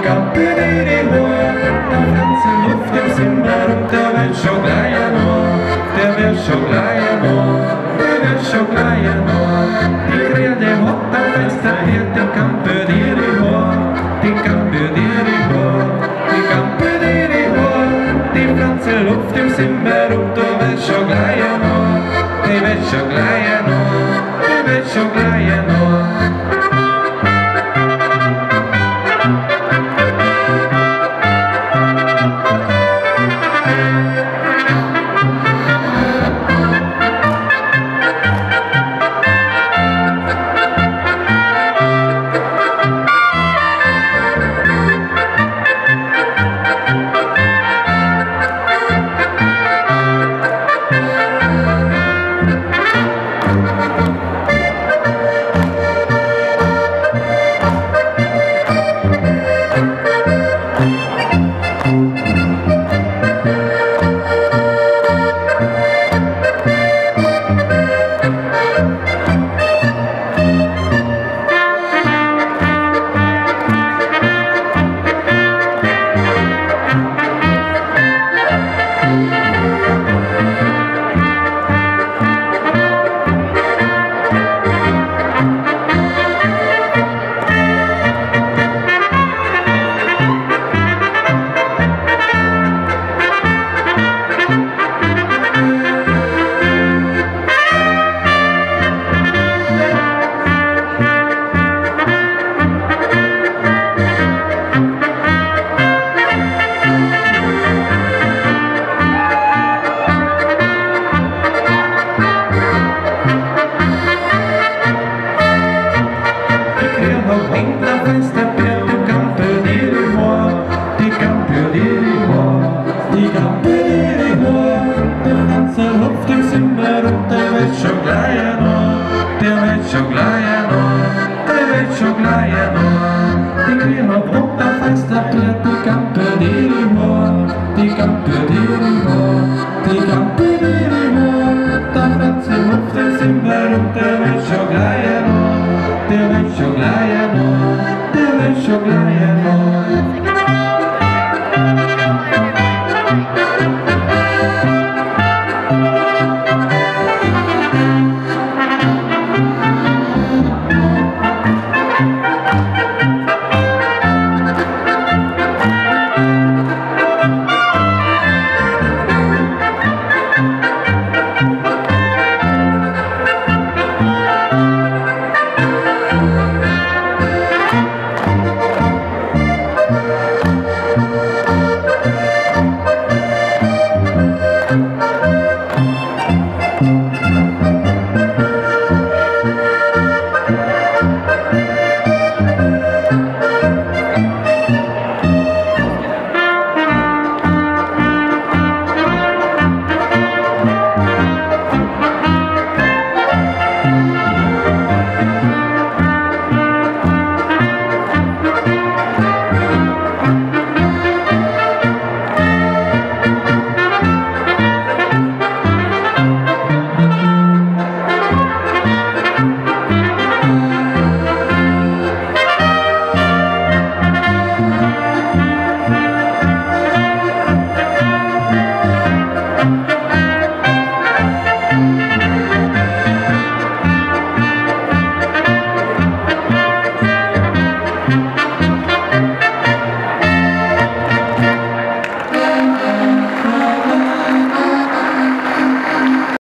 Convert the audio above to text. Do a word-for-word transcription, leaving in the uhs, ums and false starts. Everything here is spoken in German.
Gampediri Hå, der ganze Luft im Zimmer und der wird schon gleich noch, der wird schon gleich noch, der wird schon gleich noch. Die Grede hat am Fenster wird den Gampediri Hå, die Gampediri Hå, die Gampediri Hå, die ganze Luft im Zimmer und der wird schon gleich noch, der wird schon gleich noch, der wird schon gleich noch. Die Gampediri Hå, der ganze Luft im Zimmer und der wird schon gleich noch, der wird schon gleich noch, der wird schon gleich noch. Die Grede hat am Fenster wird die Gampediri Hå, die Gampediri Hå, die Gampediri Hå, der ganze Luft im Zimmer und der wird schon gleich noch, der wird schon gleich noch, der wird schon gleich noch.